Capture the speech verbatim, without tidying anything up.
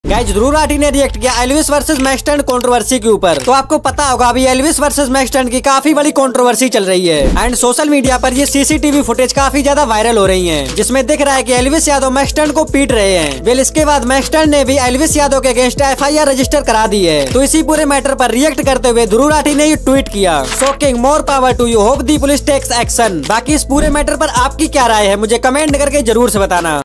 Guys Dhruv Rathee ने react किया Elvis versus Maxtern controversy के ऊपर। तो आपको पता होगा अभी एल्विस वर्सेस मैक्सटर्न की काफी बड़ी कंट्रोवर्सी चल रही है एंड सोशल मीडिया पर ये सीसीटीवी फुटेज काफी ज्यादा वायरल हो रही है, जिसमें दिख रहा है कि एल्विस यादव मैक्सटर्न को पीट रहे हैं। वेल इसके बाद मैक्सटर्न ने भी एल्विस यादव के against F I R register करा दी है। तो इसी पूरे मैटर पर रिएक्ट करते हुए ध्रुव राठी ने ये ट्वीट किया, shocking, more power to you, hope the police takes action. बाकी इस पूरे मैटर पर आपकी क्या राय है मुझे कमेंट करके जरूर से बताना।